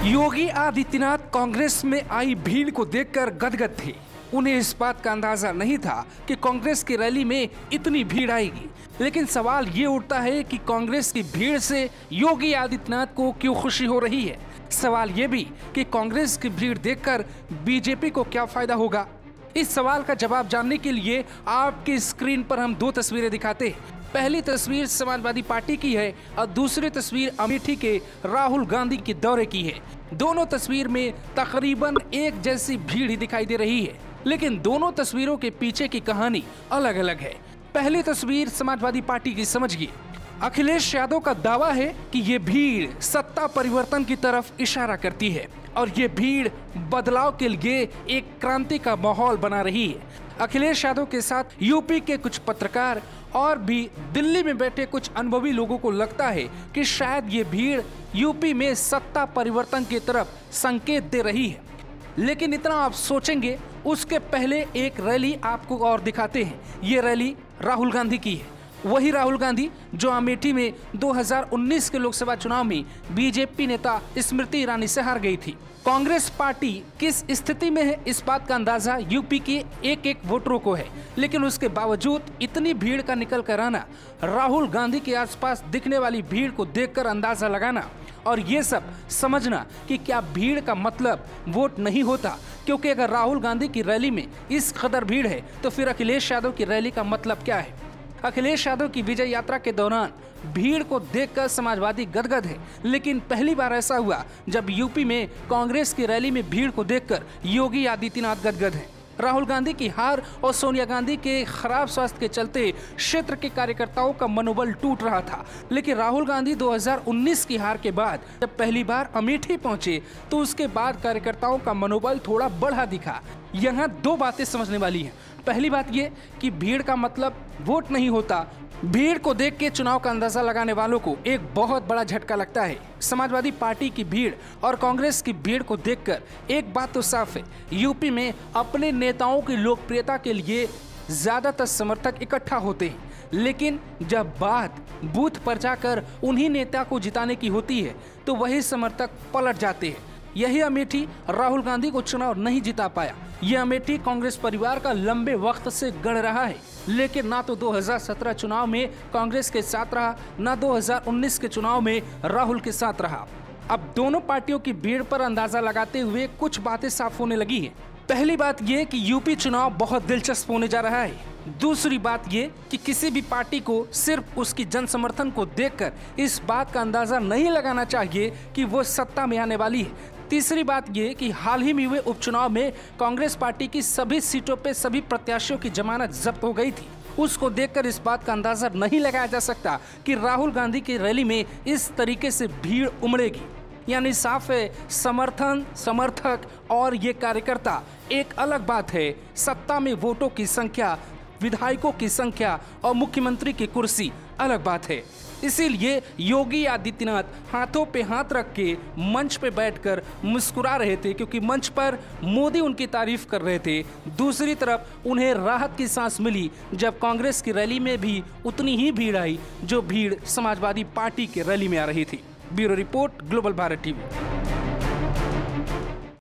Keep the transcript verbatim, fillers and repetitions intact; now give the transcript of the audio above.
योगी आदित्यनाथ कांग्रेस में आई भीड़ को देखकर गदगद थे। उन्हें इस बात का अंदाजा नहीं था कि कांग्रेस की रैली में इतनी भीड़ आएगी। लेकिन सवाल ये उठता है कि कांग्रेस की भीड़ से योगी आदित्यनाथ को क्यों खुशी हो रही है। सवाल ये भी कि कांग्रेस की भीड़ देखकर बीजेपी को क्या फायदा होगा। इस सवाल का जवाब जानने के लिए आपकी स्क्रीन पर हम दो तस्वीरें दिखाते हैं। पहली तस्वीर समाजवादी पार्टी की है और दूसरी तस्वीर अमेठी के राहुल गांधी के दौरे की है। दोनों तस्वीर में तकरीबन एक जैसी भीड़ ही दिखाई दे रही है, लेकिन दोनों तस्वीरों के पीछे की कहानी अलग अलग है। पहली तस्वीर समाजवादी पार्टी की समझिए। अखिलेश यादव का दावा है कि ये भीड़ सत्ता परिवर्तन की तरफ इशारा करती है और ये भीड़ बदलाव के लिए एक क्रांति का माहौल बना रही है। अखिलेश यादव के साथ यूपी के कुछ पत्रकार और भी दिल्ली में बैठे कुछ अनुभवी लोगों को लगता है कि शायद ये भीड़ यूपी में सत्ता परिवर्तन की तरफ संकेत दे रही है। लेकिन इतना आप सोचेंगे उसके पहले एक रैली आपको और दिखाते हैं। ये रैली राहुल गांधी की है, वही राहुल गांधी जो अमेठी में दो हज़ार उन्नीस के लोकसभा चुनाव में बीजेपी नेता स्मृति ईरानी से हार गई थी। कांग्रेस पार्टी किस स्थिति में है इस बात का अंदाजा यूपी के एक एक वोटरों को है, लेकिन उसके बावजूद इतनी भीड़ का निकल कर आना, राहुल गांधी के आसपास दिखने वाली भीड़ को देखकर अंदाजा लगाना और ये सब समझना कि क्या भीड़ का मतलब वोट नहीं होता, क्योंकि अगर राहुल गांधी की रैली में इस कदर भीड़ है तो फिर अखिलेश यादव की रैली का मतलब क्या है। अखिलेश यादव की विजय यात्रा के दौरान भीड़ को देखकर समाजवादी गदगद है, लेकिन पहली बार ऐसा हुआ जब यूपी में कांग्रेस की रैली में भीड़ को देखकर योगी आदित्यनाथ गदगद हैं। राहुल गांधी की हार और सोनिया गांधी के खराब स्वास्थ्य के चलते क्षेत्र के कार्यकर्ताओं का मनोबल टूट रहा था, लेकिन राहुल गांधी दो हज़ार उन्नीस की हार के बाद जब पहली बार अमेठी पहुंचे तो उसके बाद कार्यकर्ताओं का मनोबल थोड़ा बढ़ा दिखा। यहाँ दो बातें समझने वाली हैं। पहली बात ये कि भीड़ का मतलब वोट नहीं होता। भीड़ को देख के चुनाव का अंदाजा लगाने वालों को एक बहुत बड़ा झटका लगता है। समाजवादी पार्टी की भीड़ और कांग्रेस की भीड़ को देखकर एक बात तो साफ है, यूपी में अपने नेताओं की लोकप्रियता के लिए ज्यादातर समर्थक इकट्ठा होते हैं, लेकिन जब बात बूथ पर जाकर उन्हीं नेता को जिताने की होती है तो वही समर्थक पलट जाते हैं। यही अमेठी राहुल गांधी को चुनाव नहीं जिता पाया। यह अमेठी कांग्रेस परिवार का लंबे वक्त से गढ़ रहा है, लेकिन ना तो दो हज़ार सत्रह चुनाव में कांग्रेस के साथ रहा, ना दो हज़ार उन्नीस के चुनाव में राहुल के साथ रहा। अब दोनों पार्टियों की भीड़ पर अंदाजा लगाते हुए कुछ बातें साफ होने लगी हैं। पहली बात यह कि यूपी चुनाव बहुत दिलचस्प होने जा रहा है। दूसरी बात यह कि किसी भी पार्टी को सिर्फ उसकी जन समर्थन को देखकर इस बात का अंदाजा नहीं लगाना चाहिए कि वो सत्ता में आने वाली है। तीसरी बात यह कि हाल ही में हुए उपचुनाव में कांग्रेस पार्टी की सभी सीटों पे सभी प्रत्याशियों की जमानत जब्त हो गई थी। उसको देखकर इस बात का अंदाजा नहीं लगाया जा सकता कि राहुल गांधी की रैली में इस तरीके से भीड़ उमड़ेगी। यानी साफ है, समर्थन, समर्थक और ये कार्यकर्ता एक अलग बात है, सत्ता में वोटों की संख्या, विधायकों की संख्या और मुख्यमंत्री की कुर्सी अलग बात है। इसीलिए योगी आदित्यनाथ हाथों पे हाथ रख के मंच पे बैठकर मुस्कुरा रहे थे, क्योंकि मंच पर मोदी उनकी तारीफ कर रहे थे। दूसरी तरफ उन्हें राहत की सांस मिली जब कांग्रेस की रैली में भी उतनी ही भीड़ आई जो भीड़ समाजवादी पार्टी की रैली में आ रही थी। Bureau report, Global Bharat TV.